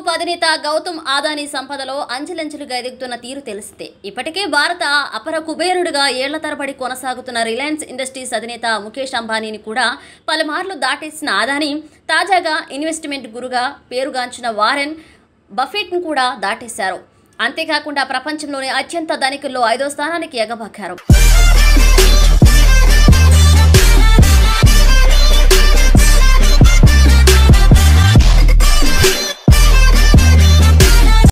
Group అధినేత గౌతమ్ అదానీ సంపదలో అంచెలంచెలుగా ఎదుగుతున్న తీరు తెలిసిందే. ఇప్పటికే భారత అపర కుబేరుడిగా ఏళ్ల తరబడి కొనసాగుతున్న రిలయన్స్ ఇండస్ట్రీస్ అధినేత ముఖేష్ అంబానీని కూడా పలుమార్లు దాటేసిన అదానీ తాజాగా ఇన్వెస్ట్మెంట్ గురుగా పేరుగాంచిన వారెన్ బఫెట్ను కూడా దాటేశారు. అంతేకాకుండా ప్రపంచంలోని అత్యంత ధనికుల్లో 5వ స్థానానికి ఎగబాకారు.